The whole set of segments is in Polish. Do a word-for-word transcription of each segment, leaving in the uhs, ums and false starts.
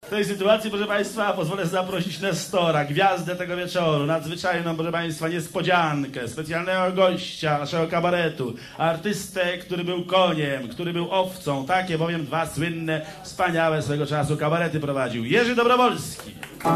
W tej sytuacji, proszę Państwa, pozwolę zaprosić Nestora, gwiazdę tego wieczoru, nadzwyczajną, proszę Państwa, niespodziankę, specjalnego gościa naszego kabaretu, artystę, który był koniem, który był owcą, takie bowiem dwa słynne, wspaniałe swego czasu kabarety prowadził. Jerzy Dobrowolski.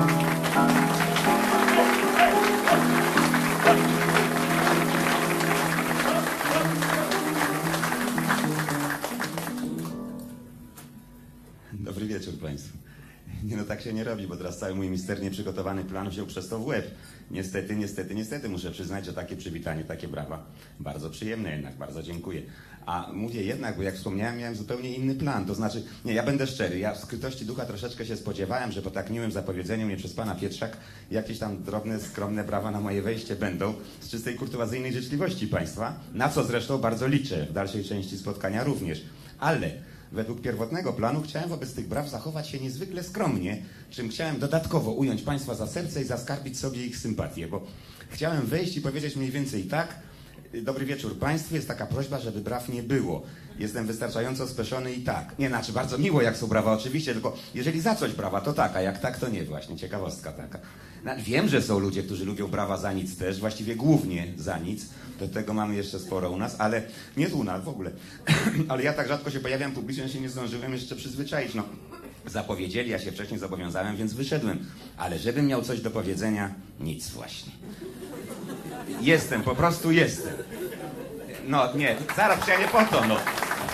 Dobry wieczór Państwu. Nie no, tak się nie robi, bo teraz cały mój misternie przygotowany plan wziął przez to w łeb. Niestety, niestety, niestety muszę przyznać, że takie przywitanie, takie brawa, bardzo przyjemne jednak, bardzo dziękuję. A mówię jednak, bo jak wspomniałem, miałem zupełnie inny plan. To znaczy, nie, ja będę szczery, ja w skrytości ducha troszeczkę się spodziewałem, że po tak miłym zapowiedzeniu mnie przez pana Pietrzak jakieś tam drobne, skromne brawa na moje wejście będą z czystej kurtuazyjnej życzliwości Państwa, na co zresztą bardzo liczę w dalszej części spotkania również. Ale według pierwotnego planu chciałem wobec tych braw zachować się niezwykle skromnie, czym chciałem dodatkowo ująć Państwa za serce i zaskarbić sobie ich sympatię, bo chciałem wejść i powiedzieć mniej więcej tak: dobry wieczór Państwu, jest taka prośba, żeby braw nie było. Jestem wystarczająco speszony i tak. Nie, znaczy bardzo miło jak są brawa oczywiście, tylko jeżeli za coś brawa, to tak, a jak tak, to nie właśnie. Ciekawostka taka. No, wiem, że są ludzie, którzy lubią brawa za nic też, właściwie głównie za nic. Do tego mamy jeszcze sporo u nas, ale nie tu u nas w ogóle. Ale ja tak rzadko się pojawiam publicznie, że się nie zdążyłem jeszcze przyzwyczaić. No, zapowiedzieli, ja się wcześniej zobowiązałem, więc wyszedłem. Ale żebym miał coś do powiedzenia, nic właśnie. Jestem, po prostu jestem. No nie, zaraz, ja nie po to, no.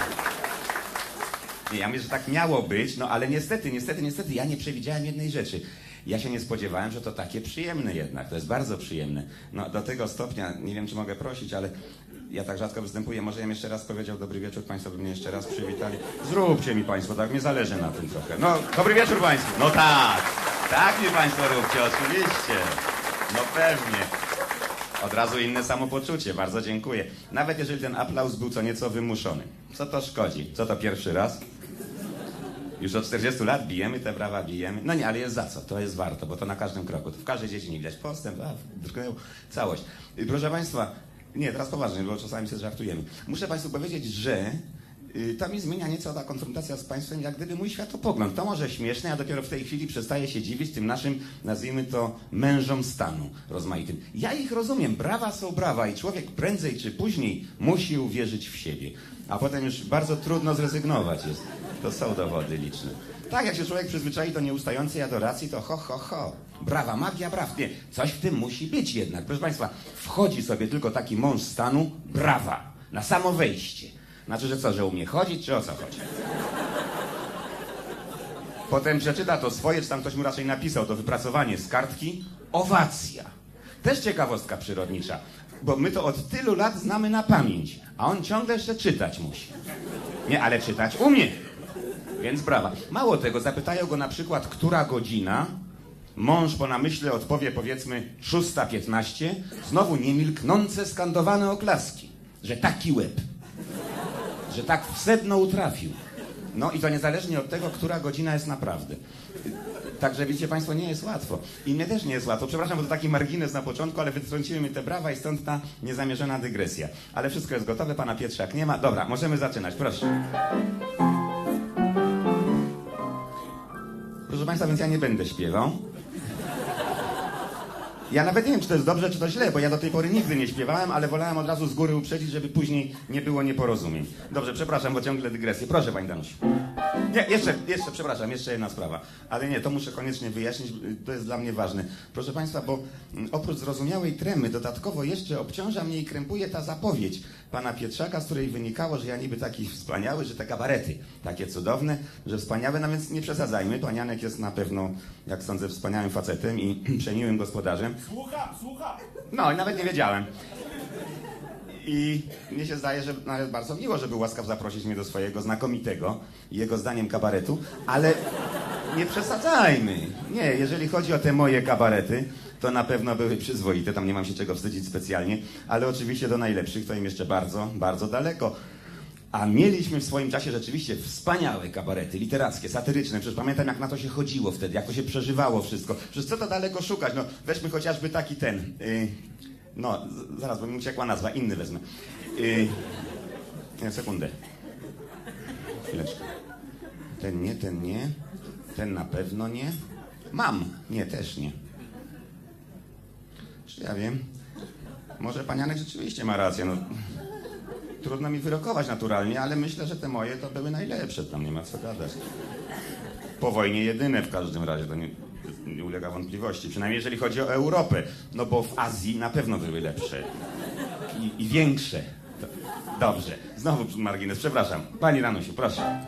Nie, ja myślę, że tak miało być, no ale niestety, niestety, niestety, ja nie przewidziałem jednej rzeczy. Ja się nie spodziewałem, że to takie przyjemne jednak, to jest bardzo przyjemne. No do tego stopnia, nie wiem czy mogę prosić, ale ja tak rzadko występuję, może ja bym jeszcze raz powiedział dobry wieczór, Państwo by mnie jeszcze raz przywitali. Zróbcie mi Państwo, tak mnie zależy na tym trochę. No, dobry wieczór Państwu. No tak, tak mi Państwo róbcie, oczywiście. No pewnie. Od razu inne samopoczucie, bardzo dziękuję. Nawet jeżeli ten aplauz był co nieco wymuszony. Co to szkodzi? Co to pierwszy raz? Już od czterdziestu lat bijemy te brawa, bijemy. No nie, ale jest za co, to jest warto, bo to na każdym kroku. To w każdej dziedzinie widać postęp, a drgnęł całość. I proszę Państwa, nie, teraz poważnie, bo czasami sobie żartujemy. Muszę Państwu powiedzieć, że y, to mi zmienia nieco ta konfrontacja z Państwem, jak gdyby mój światopogląd. To może śmieszne, ja dopiero w tej chwili przestaję się dziwić tym naszym, nazwijmy to, mężom stanu rozmaitym. Ja ich rozumiem, brawa są brawa i człowiek prędzej czy później musi uwierzyć w siebie. A potem już bardzo trudno zrezygnować jest. To są dowody liczne. Tak, jak się człowiek przyzwyczai do nieustającej adoracji, to ho, ho, ho. Brawa, magia braw. Nie, coś w tym musi być jednak. Proszę Państwa, wchodzi sobie tylko taki mąż stanu, brawa, na samo wejście. Znaczy, że co, że umie chodzić, czy o co chodzi? Potem przeczyta to swoje, czy tam ktoś mu raczej napisał, to wypracowanie z kartki, owacja. Też ciekawostka przyrodnicza, bo my to od tylu lat znamy na pamięć, a on ciągle jeszcze czytać musi. Nie, ale czytać umie. Więc brawa. Mało tego, zapytają go na przykład, która godzina, mąż po namyśle odpowie powiedzmy szósta piętnaście, znowu niemilknące skandowane oklaski, że taki łeb, że tak w sedno utrafił. No i to niezależnie od tego, która godzina jest naprawdę. Także widzicie Państwo, nie jest łatwo. I mnie też nie jest łatwo. Przepraszam, bo to taki margines na początku, ale wytrąciły mi te brawa i stąd ta niezamierzona dygresja. Ale wszystko jest gotowe, pana Pietrzak nie ma. Dobra, możemy zaczynać, proszę. Proszę Państwa, więc ja nie będę śpiewał. Ja nawet nie wiem, czy to jest dobrze, czy to źle, bo ja do tej pory nigdy nie śpiewałem, ale wolałem od razu z góry uprzedzić, żeby później nie było nieporozumień. Dobrze, przepraszam, bo ciągle dygresję. Proszę, Pani Danusiu. Nie, jeszcze, jeszcze, przepraszam, jeszcze jedna sprawa. Ale nie, to muszę koniecznie wyjaśnić, to jest dla mnie ważne. Proszę Państwa, bo oprócz zrozumiałej tremy, dodatkowo jeszcze obciąża mnie i krępuje ta zapowiedź pana Pietrzaka, z której wynikało, że ja niby taki wspaniały, że te kabarety takie cudowne, że wspaniałe, no więc nie przesadzajmy. Pan Janek jest na pewno, jak sądzę, wspaniałym facetem i przemiłym gospodarzem. Słucham, słucham. No i nawet nie wiedziałem. I mnie się zdaje, że nawet bardzo miło, że był łaskaw zaprosić mnie do swojego znakomitego, jego zdaniem kabaretu, ale nie przesadzajmy. Nie, jeżeli chodzi o te moje kabarety, to na pewno były przyzwoite, tam nie mam się czego wstydzić specjalnie, ale oczywiście do najlepszych to im jeszcze bardzo, bardzo daleko. A mieliśmy w swoim czasie rzeczywiście wspaniałe kabarety, literackie, satyryczne. Przecież pamiętam, jak na to się chodziło wtedy, jak to się przeżywało wszystko. Przecież co to daleko szukać? No, weźmy chociażby taki ten... Yy, no, z, zaraz, bo mi uciekła nazwa, inny wezmę. Yy, nie, sekundę. Chwileczkę. Ten nie, ten nie. Ten na pewno nie. Mam. Nie, też nie. Czy ja wiem? Może panianek rzeczywiście ma rację, no. Trudno mi wyrokować naturalnie, ale myślę, że te moje to były najlepsze, tam nie ma co gadać. Po wojnie jedyne w każdym razie, to nie, nie ulega wątpliwości. Przynajmniej jeżeli chodzi o Europę, no bo w Azji na pewno były lepsze. I, i większe. To, dobrze. Znowu margines, przepraszam. Pani Danusiu, proszę.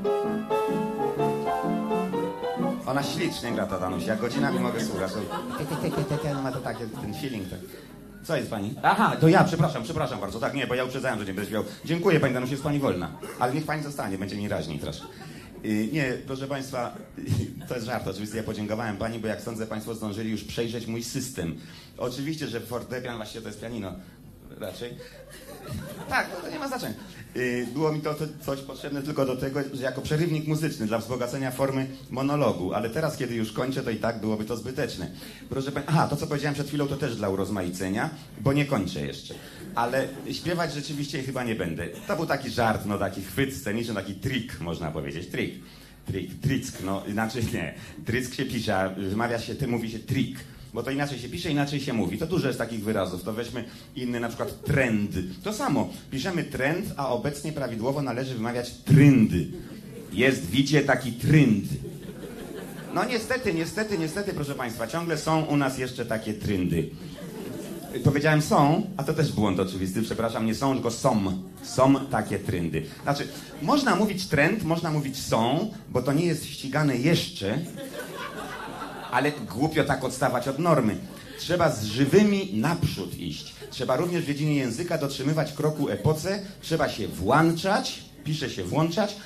Ona ślicznie gra, ta Danusia. Jak godzinami mogę słuchać. To ma to takie, ten feeling. Tak. Co jest pani? Aha, to ja, przepraszam, przepraszam bardzo. Tak, nie, bo ja uprzedzałem, że nie będę śpiewał. Dziękuję pani Danusiu, jest pani wolna. Ale niech pani zostanie, będzie mi raźniej troszkę. Yy, nie, proszę państwa, yy, to jest żart. Oczywiście ja podziękowałem pani, bo jak sądzę, państwo zdążyli już przejrzeć mój system. Oczywiście, że fortepian, właściwie to jest pianino raczej. Tak, no to nie ma znaczenia. Yy, było mi to, to coś potrzebne tylko do tego, że jako przerywnik muzyczny dla wzbogacenia formy monologu, ale teraz, kiedy już kończę, to i tak byłoby to zbyteczne. Proszę pani, aha, to co powiedziałem przed chwilą, to też dla urozmaicenia, bo nie kończę jeszcze. Ale śpiewać rzeczywiście chyba nie będę. To był taki żart, no taki chwyt sceniczny, taki trik, można powiedzieć, trik. Trik, trick, no inaczej nie. Trick się pisze, a wymawia się, ty mówi się trik. Bo to inaczej się pisze, inaczej się mówi. To dużo jest takich wyrazów. To weźmy inny, na przykład trend. To samo. Piszemy trend, a obecnie prawidłowo należy wymawiać tryndy. Jest, widzicie, taki trynd. No niestety, niestety, niestety, proszę państwa, ciągle są u nas jeszcze takie tryndy. Powiedziałem są, a to też błąd oczywisty, przepraszam, nie są, tylko są. Są takie tryndy. Znaczy, można mówić trend, można mówić są, bo to nie jest ścigane jeszcze, ale głupio tak odstawać od normy. Trzeba z żywymi naprzód iść. Trzeba również w dziedzinie języka dotrzymywać kroku epoce. Trzeba się włączać, pisze się włączać,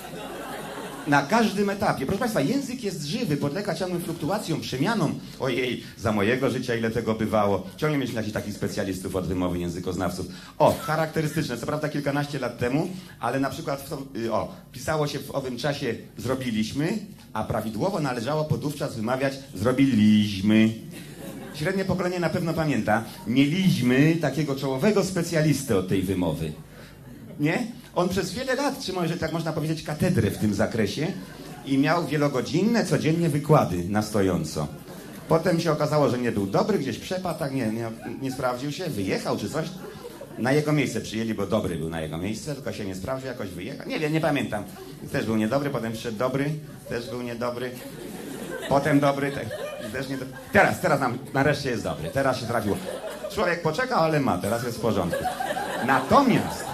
na każdym etapie. Proszę państwa, język jest żywy, podlega ciągłym fluktuacjom, przemianom. Ojej, za mojego życia ile tego bywało. Ciągle mieliśmy jakichś takich specjalistów od wymowy, językoznawców. O, charakterystyczne, co prawda kilkanaście lat temu, ale na przykład, w to, o, pisało się w owym czasie zrobiliśmy, a prawidłowo należało podówczas wymawiać zrobiliśmy. Średnie pokolenie na pewno pamięta, mieliśmy takiego czołowego specjalisty od tej wymowy. Nie? On przez wiele lat trzymał, jeżeli tak można powiedzieć, katedrę w tym zakresie i miał wielogodzinne, codziennie wykłady na stojąco. Potem się okazało, że nie był dobry, gdzieś przepadł, tak nie, nie, nie sprawdził się, wyjechał czy coś. Na jego miejsce przyjęli, bo dobry był na jego miejsce, tylko się nie sprawdził, jakoś wyjechał. Nie wiem, nie pamiętam. Też był niedobry, potem przyszedł dobry, też był niedobry. Potem dobry, te, też niedobry. Teraz, teraz nam, nareszcie jest dobry, teraz się trafiło. Człowiek poczekał, ale ma, teraz jest w porządku. Natomiast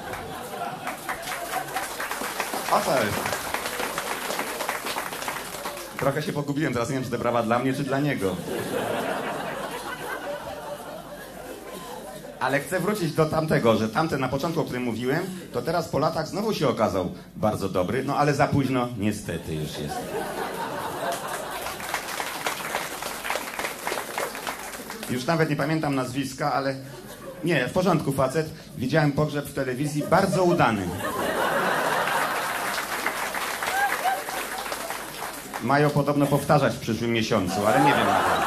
o co jest? Trochę się pogubiłem, teraz nie wiem, czy te brawa dla mnie, czy dla niego. Ale chcę wrócić do tamtego, że tamten na początku, o którym mówiłem, to teraz po latach znowu się okazał bardzo dobry, no ale za późno niestety już jest. Już nawet nie pamiętam nazwiska, ale nie, w porządku facet. Widziałem pogrzeb w telewizji, bardzo udany. Mają podobno powtarzać w przyszłym miesiącu, ale nie wiem na to.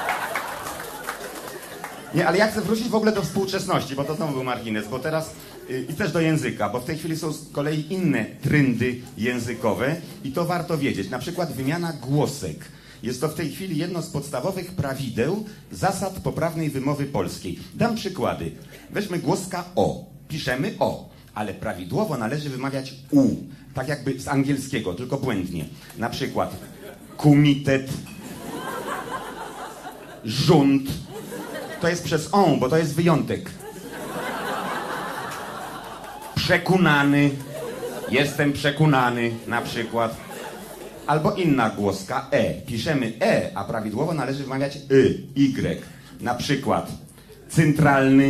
Nie, ale ja chcę wrócić w ogóle do współczesności, bo to znowu był margines, bo teraz yy, i też do języka, bo w tej chwili są z kolei inne trendy językowe i to warto wiedzieć. Na przykład wymiana głosek. Jest to w tej chwili jedno z podstawowych prawideł zasad poprawnej wymowy polskiej. Dam przykłady. Weźmy głoska o. Piszemy o, ale prawidłowo należy wymawiać u. Tak jakby z angielskiego, tylko błędnie. Na przykład komitet, rząd. To jest przez on, bo to jest wyjątek. Przekonany. Jestem przekonany, na przykład. Albo inna głoska e. Piszemy e, a prawidłowo należy wymawiać y, y. Na przykład centralny,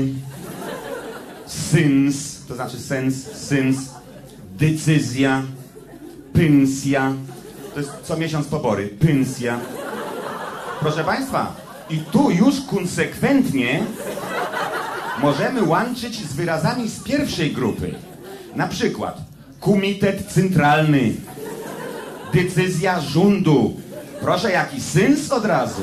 syns, to znaczy sens, syns, decyzja, pensja. To jest co miesiąc pobory, pensja. Proszę państwa, i tu już konsekwentnie możemy łączyć z wyrazami z pierwszej grupy. Na przykład komitet centralny, decyzja rządu. Proszę, jaki syns od razu.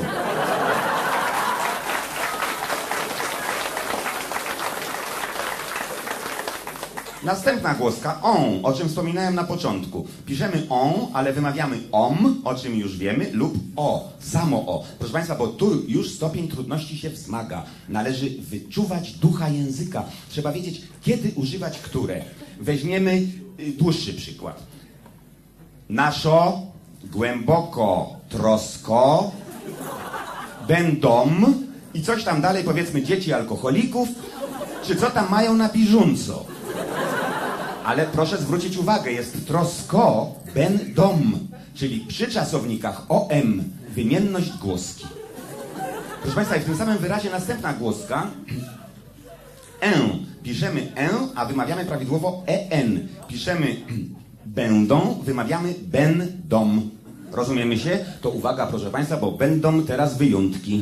Następna głoska, on, o czym wspominałem na początku. Piszemy on, ale wymawiamy om, o czym już wiemy, lub o, samo o. Proszę Państwa, bo tu już stopień trudności się wzmaga. Należy wyczuwać ducha języka. Trzeba wiedzieć, kiedy używać które. Weźmiemy y, dłuższy przykład. Naszo, głęboko, trosko, będą i coś tam dalej, powiedzmy, dzieci alkoholików, czy co tam mają na bieżąco. Ale proszę zwrócić uwagę, jest trosko, będą, czyli przy czasownikach om, wymienność głoski. Proszę Państwa, i w tym samym wyrazie następna głoska, e, piszemy e, a wymawiamy prawidłowo en. Piszemy będą, wymawiamy będą. Rozumiemy się? To uwaga, proszę Państwa, bo będą teraz wyjątki.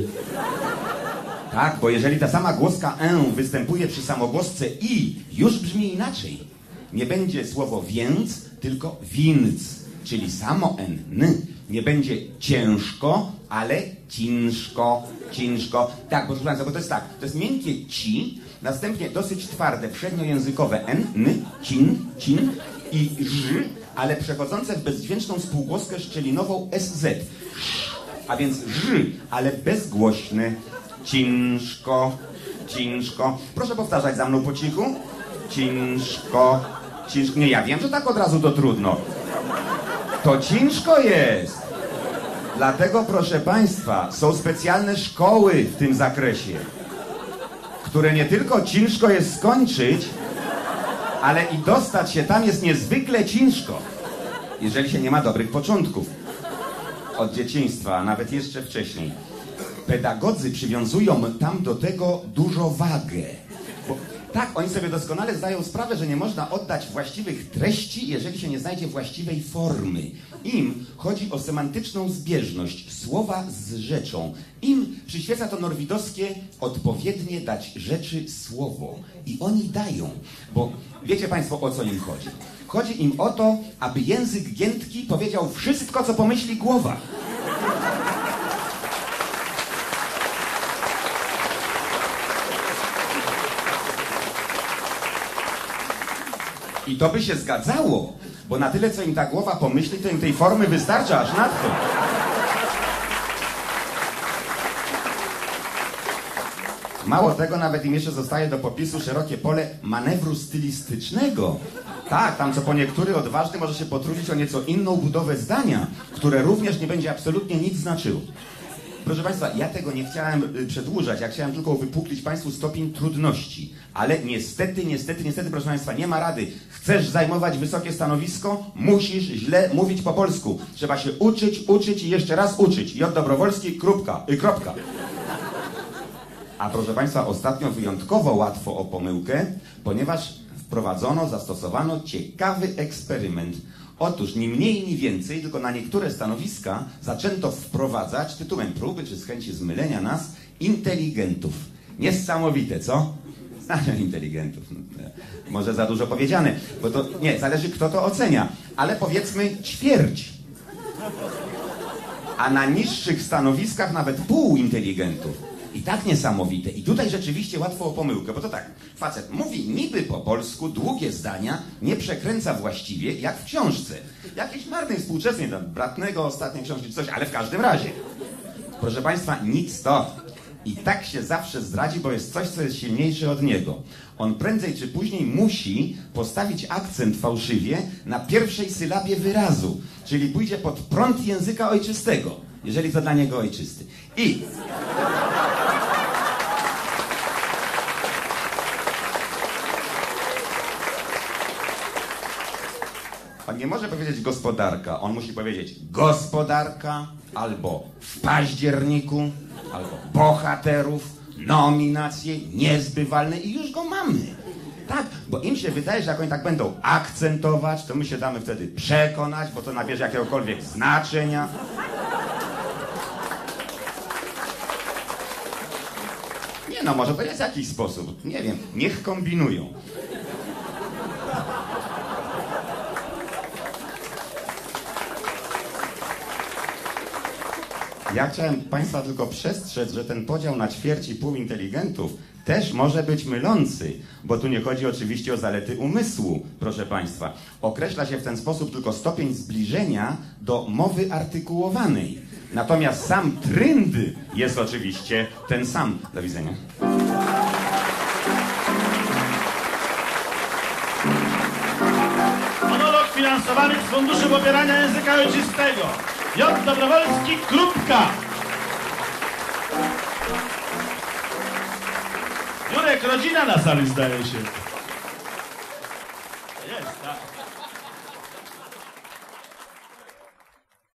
Tak, bo jeżeli ta sama głoska e występuje przy samogłosce i, już brzmi inaczej. Nie będzie słowo więc, tylko więc, czyli samo n, n. Nie będzie ciężko, ale ciężko, ciężko. Tak, proszę Państwa, bo to jest tak, to jest miękkie ci, następnie dosyć twarde, przedniojęzykowe n, n, cin, cin i ż, ale przechodzące w bezdźwięczną spółgłoskę szczelinową sz. A więc ż, ale bezgłośny. Ciężko, ciężko. Proszę powtarzać za mną po cichu. Ciężko, ciężko. Nie, ja wiem, że tak od razu to trudno. To ciężko jest. Dlatego, proszę Państwa, są specjalne szkoły w tym zakresie, które nie tylko ciężko jest skończyć, ale i dostać się tam jest niezwykle ciężko, jeżeli się nie ma dobrych początków. Od dzieciństwa, a nawet jeszcze wcześniej. Pedagodzy przywiązują tam do tego dużo wagę. Bo, tak, oni sobie doskonale zdają sprawę, że nie można oddać właściwych treści, jeżeli się nie znajdzie właściwej formy. Im chodzi o semantyczną zbieżność słowa z rzeczą. Im przyświeca to norwidowskie odpowiednie dać rzeczy słowo. I oni dają, bo wiecie Państwo, o co im chodzi. Chodzi im o to, aby język giętki powiedział wszystko, co pomyśli głowa. I to by się zgadzało, bo na tyle, co im ta głowa pomyśli, to im tej formy wystarcza aż nadto. Mało tego, nawet im jeszcze zostaje do popisu szerokie pole manewru stylistycznego. Tak, tam co po niektóry odważny może się potrudzić o nieco inną budowę zdania, które również nie będzie absolutnie nic znaczyło. Proszę Państwa, ja tego nie chciałem przedłużać, ja chciałem tylko uwypuklić Państwu stopień trudności. Ale niestety, niestety, niestety, proszę Państwa, nie ma rady. Chcesz zajmować wysokie stanowisko? Musisz źle mówić po polsku. Trzeba się uczyć, uczyć i jeszcze raz uczyć. J. Dobrowolski, kropka, y, kropka. A proszę Państwa, ostatnio wyjątkowo łatwo o pomyłkę, ponieważ wprowadzono, zastosowano ciekawy eksperyment. Otóż ni mniej, ni więcej, tylko na niektóre stanowiska zaczęto wprowadzać tytułem próby, czy z chęci zmylenia nas, inteligentów. Niesamowite, co? Znaczy inteligentów. Może za dużo powiedziane, bo to nie, zależy kto to ocenia, ale powiedzmy ćwierć. A na niższych stanowiskach nawet pół inteligentów. I tak niesamowite. I tutaj rzeczywiście łatwo o pomyłkę, bo to tak, facet mówi niby po polsku długie zdania, nie przekręca właściwie, jak w książce. Jakiejś marnej współczesnej, tam, Bratnego, ostatniej książki czy coś, ale w każdym razie. Proszę Państwa, nic to. I tak się zawsze zdradzi, bo jest coś, co jest silniejsze od niego. On prędzej czy później musi postawić akcent fałszywie na pierwszej sylabie wyrazu, czyli pójdzie pod prąd języka ojczystego, jeżeli to dla niego ojczysty. I... On nie może powiedzieć gospodarka, on musi powiedzieć gospodarka, albo w październiku, albo bohaterów, nominacje niezbywalne i już go mamy. Tak, bo im się wydaje, że jak oni tak będą akcentować, to my się damy wtedy przekonać, bo to nabierze jakiegokolwiek znaczenia. Nie no, może to jest jakiś sposób, nie wiem, niech kombinują. Ja chciałem Państwa tylko przestrzec, że ten podział na ćwierć i pół inteligentów też może być mylący, bo tu nie chodzi oczywiście o zalety umysłu, proszę Państwa. Określa się w ten sposób tylko stopień zbliżenia do mowy artykułowanej. Natomiast sam trynd jest oczywiście ten sam. Do widzenia. Monolog finansowany z Funduszu Popierania Języka Ojczystego. J. Dobrowolski, Krupka. Jurek, rodzina na sali, zdaje się.